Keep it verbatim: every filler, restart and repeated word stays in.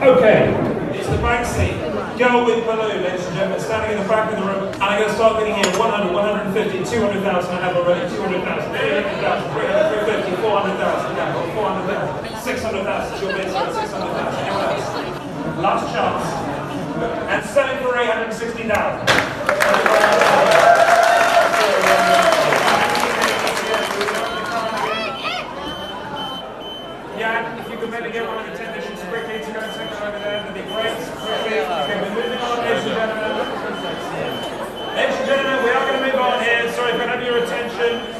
Okay, it's the bank seat. Girl with balloon, ladies and gentlemen, standing in the back of the room. And I'm going to start getting in one hundred, one hundred fifty, two hundred thousand, I have already, two hundred thousand, three hundred thousand, three hundred, three hundred fifty, four hundred thousand, yeah, four hundred thousand, six hundred thousand, she'll be inside, six hundred thousand, anyone else? Last chance. And selling for eight hundred sixty thousand. Yeah, if you could maybe get one of the technicians quickly to go and take it over there, that'd be great. Quickly, okay, we're moving on, ladies and gentlemen. Ladies and gentlemen, we are going to move on here. Sorry if I have your attention.